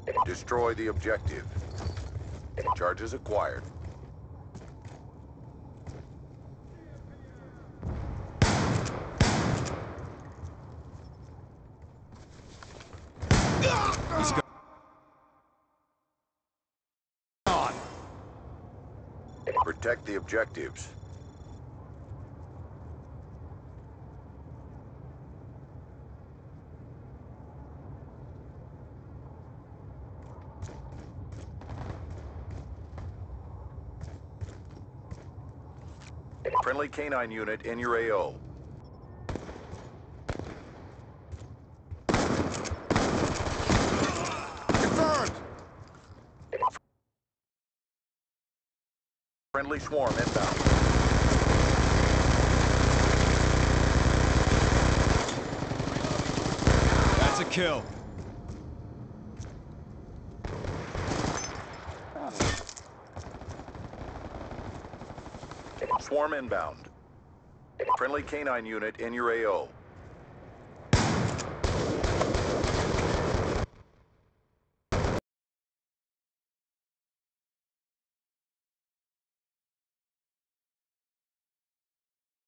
Destroy the objective. Charges acquired. He's gone. Protect the objectives. Friendly canine unit in your AO. Confirmed! Friendly swarm inbound. That's a kill. Swarm inbound. Friendly canine unit in your AO.